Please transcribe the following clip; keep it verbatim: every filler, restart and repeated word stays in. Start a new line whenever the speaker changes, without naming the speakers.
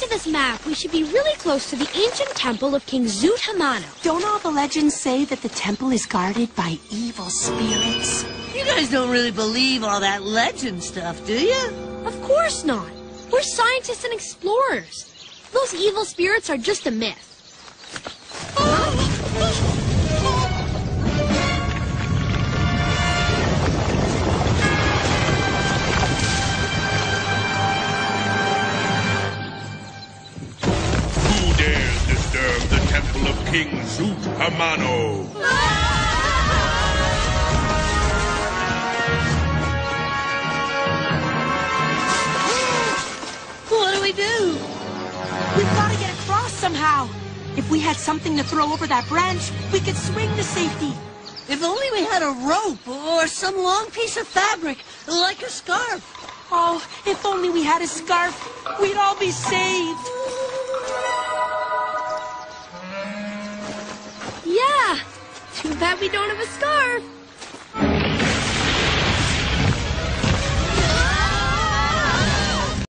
this map, we should be really close to the ancient temple of King Zoot Hamano.
Don't all the legends say that the temple is guarded by evil spirits?
You guys don't really believe all that legend stuff, do you?
Of course not. We're scientists and explorers. Those evil spirits are just a myth.
Who dares disturb the temple of King Zoot Hamano?
What do we do?
We've got to get across somehow. If we had something to throw over that branch, we could swing to safety.
If only we had a rope or some long piece of fabric, like a scarf.
Oh, if only we had a scarf, we'd all be saved.
Yeah. Too bad we don't have a scarf.